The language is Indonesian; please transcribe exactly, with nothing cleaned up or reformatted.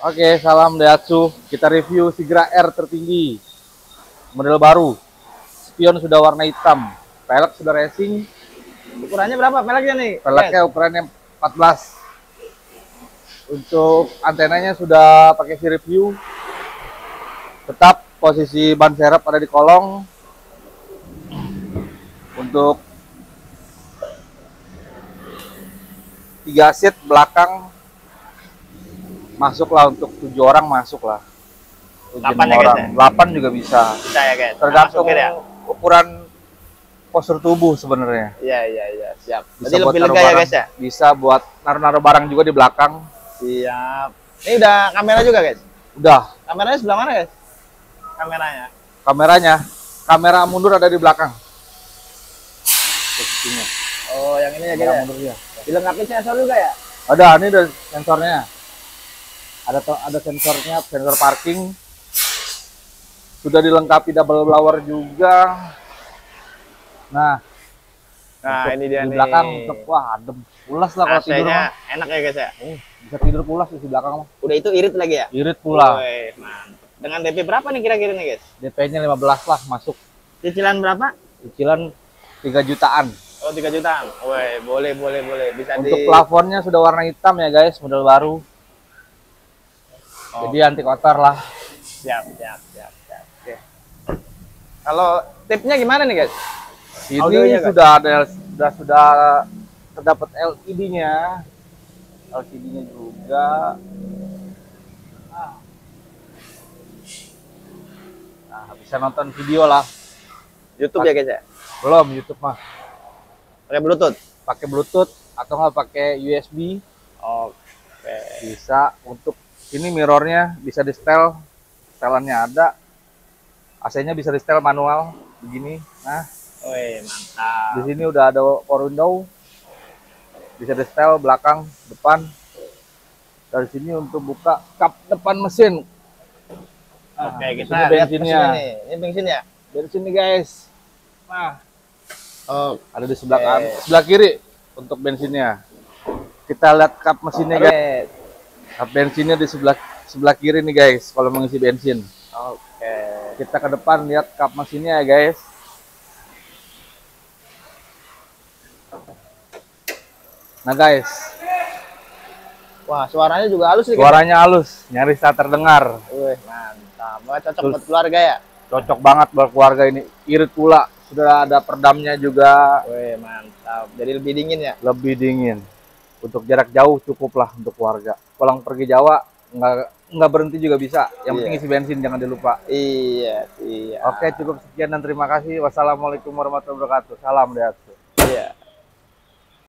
Oke, salam Daihatsu. Kita review Sigra R tertinggi. Model baru. Spion sudah warna hitam. Pelek sudah racing. Ukurannya berapa peleknya nih? Peleknya Yes. ukurannya empat belas. Untuk antenanya sudah pakai si review. Tetap posisi ban serep ada di kolong. Untuk tiga seat belakang masuklah, untuk tujuh orang masuklah. delapan ya, guys, ya? delapan juga bisa. Bisa ya guys. Tergantung Nah, ya? ukuran postur tubuh sebenarnya. Iya iya iya, siap. Bisa Jadi buat lebih naruh lega ya barang, guys ya? bisa buat naruh-naruh barang juga di belakang. Siap. Ini udah kamera juga guys? Udah. Kameranya sebelah mana guys? Kameranya? Kameranya, kamera mundur ada di belakang. Posisinya. Oh yang ini ya guys Kamera ya? mundur ya. Dilengkapi sensor juga ya? Ada, ini ada sensornya. Ada ada sensornya, sensor parking. Sudah dilengkapi double blower juga. Nah, Nah untuk ini dia di nih. belakang untuk wah adem, pulas lah kalau tidur A C-nya mah. enak ya guys ya? Oh, bisa tidur pulas di belakang mah. Udah itu irit lagi ya? Irit pula. Woi, mantap. Dengan D P berapa nih kira-kira nih guys? D P-nya lima belas lah masuk. Cicilan berapa? Cicilan tiga jutaan. Oh tiga jutaan. Woi, boleh boleh boleh. Bisa Untuk di plafonnya sudah warna hitam ya guys, model baru. Oh. Jadi anti kotor lah. Siap, siap, siap, siap. Oke. Kalau tipnya gimana nih guys? Ini Audionya, kan? sudah ada, sudah sudah terdapat L E D-nya, L C D-nya juga. Nah, bisa nonton video lah. YouTube ya guys ya? Belum YouTube mah. Pakai Bluetooth? Pakai Bluetooth atau nggak pakai U S B. Oke. Bisa. Untuk ini mirrornya bisa di setel, setelannya ada. A C-nya bisa di setel manual begini. Nah, Wih, mantap. di sini udah ada power window, bisa di setel belakang, depan. Dari sini untuk buka kap depan mesin. Nah, Oke, di kita sini lihat bensinnya. mesinnya nih. Ini bensin ya? Bensin nih guys. Nah, Oh, ada di sebelah Oke. kanan, sebelah kiri untuk bensinnya. Kita lihat kap mesinnya guys. oke. Kap bensinnya di sebelah sebelah kiri nih guys. Kalau mengisi bensin, Oke. kita ke depan lihat kap mesinnya ya guys. Nah guys, Wah, suaranya juga halus nih. guys. suaranya halus, nyaris tak terdengar. Wih, mantap. Wah, cocok buat keluarga ya? Cocok banget buat keluarga ini. Irit pula, sudah ada peredamnya juga. Wih, mantap. Jadi lebih dingin ya? Lebih dingin. Untuk jarak jauh cukuplah untuk keluarga. Pulang pergi Jawa nggak nggak berhenti juga bisa. Yang penting Iya. isi bensin, jangan dilupa. Iya, iya. Oke, cukup sekian dan terima kasih. Wassalamualaikum warahmatullahi wabarakatuh. Salam Daihatsu. Iya.